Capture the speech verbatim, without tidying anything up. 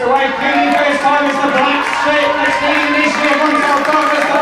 So wait, Kenny first time is the black strip. Let's get in initially amongst our darkest